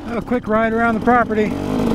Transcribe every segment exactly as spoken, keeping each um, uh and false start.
A quick ride around the property.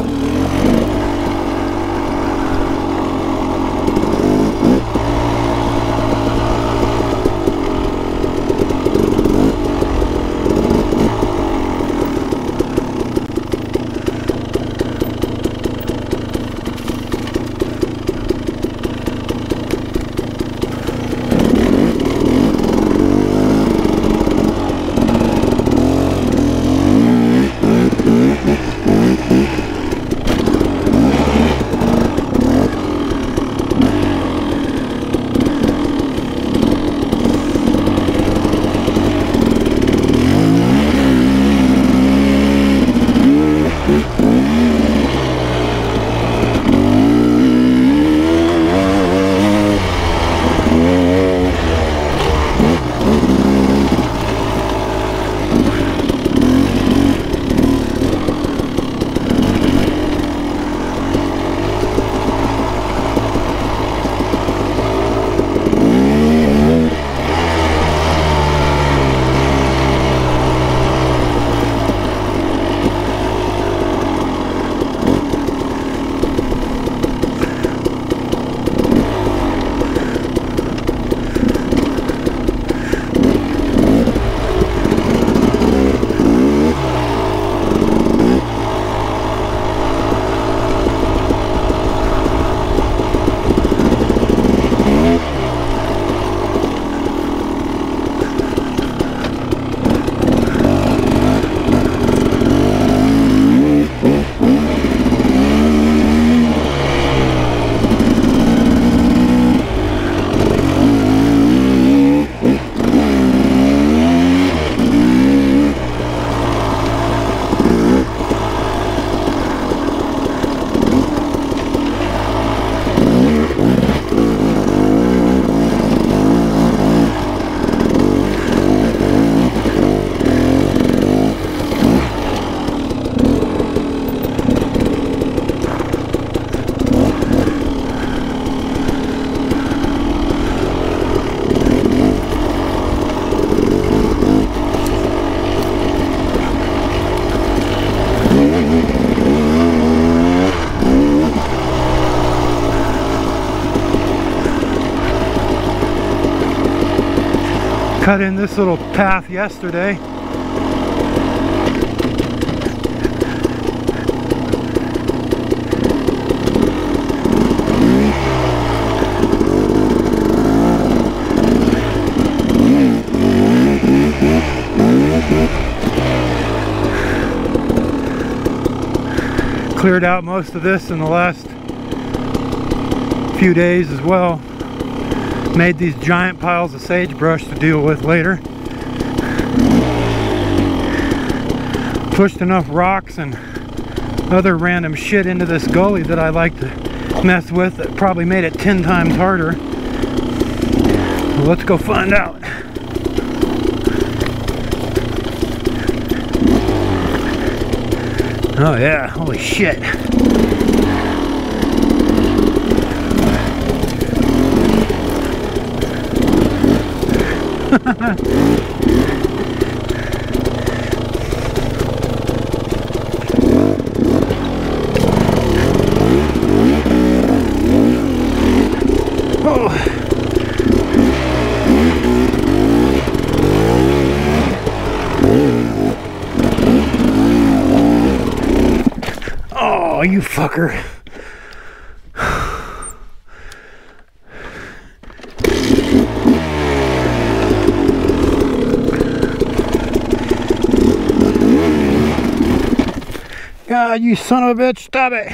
Cut in this little path yesterday. Cleared out most of this in the last few days as well. Made these giant piles of sagebrush to deal with later. Pushed enough rocks and other random shit into this gully that I like to mess with that probably made it ten times harder. Well, let's go find out. Oh yeah, holy shit. Oh. Oh, you fucker. God, you son of a bitch, stop it.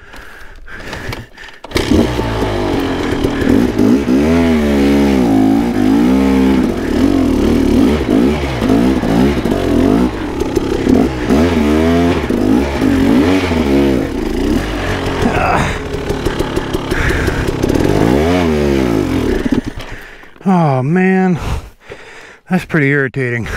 Oh man, that's pretty irritating.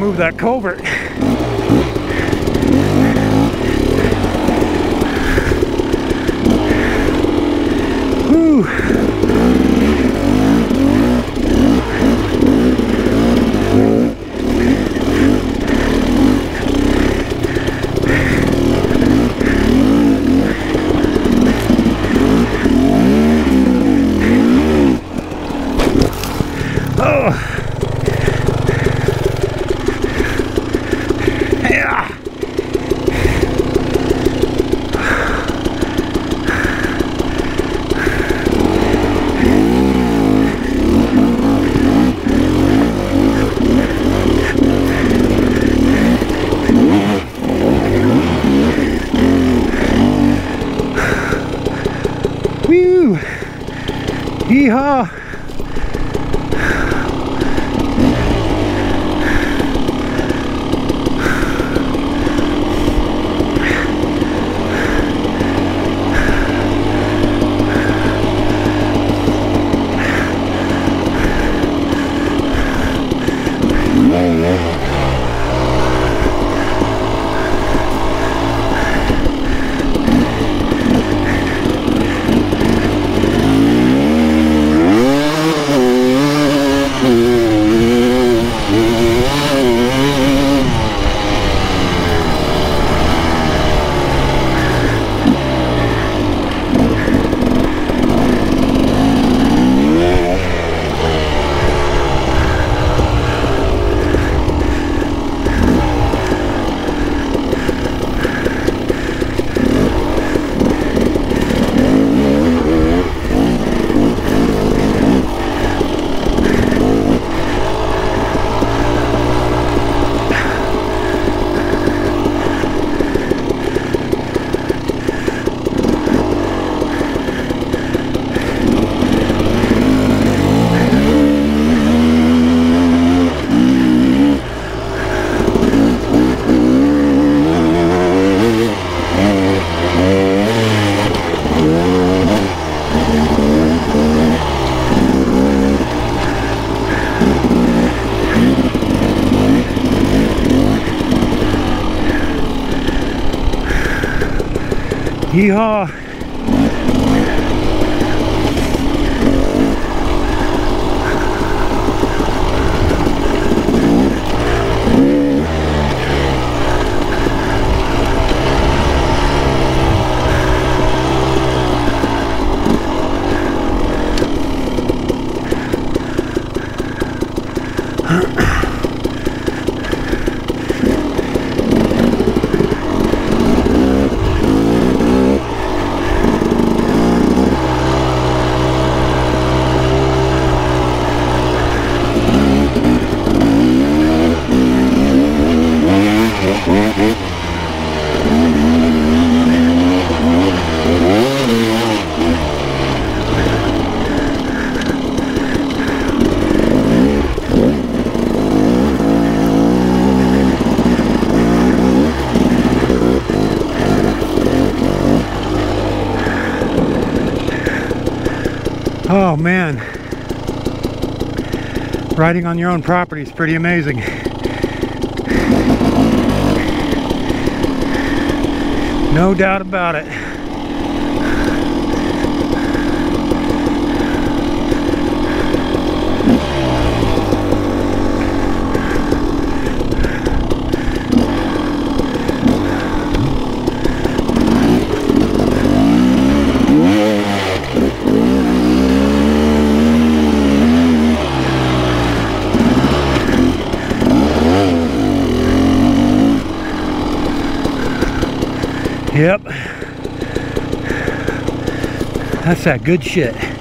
move that culvert. Woo. Yeehaw! Yeehaw! Oh man, riding on your own property is pretty amazing. No doubt about it. Yep, that's that good shit.